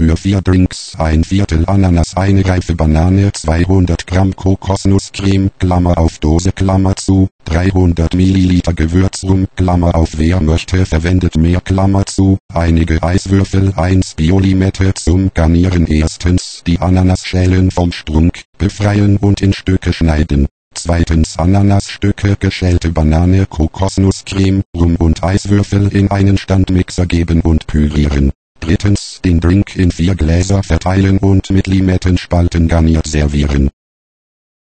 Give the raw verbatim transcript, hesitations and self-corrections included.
für vier Drinks: ein Viertel Ananas, eine reife Banane, zweihundert Gramm Kokosnusscreme, Klammer auf Dose, Klammer zu, dreihundert Milliliter Gewürzrum, Klammer auf, wer möchte verwendet mehr, Klammer zu, einige Eiswürfel, eins Biolimette zum Garnieren. Erstens die Ananasschälen vom Strunk befreien und in Stücke schneiden. Zweitens Ananasstücke, geschälte Banane, Kokosnusscreme, Rum und Eiswürfel in einen Standmixer geben und pürieren. Drittens den Drink in vier Gläser verteilen und mit Limettenspalten garniert servieren.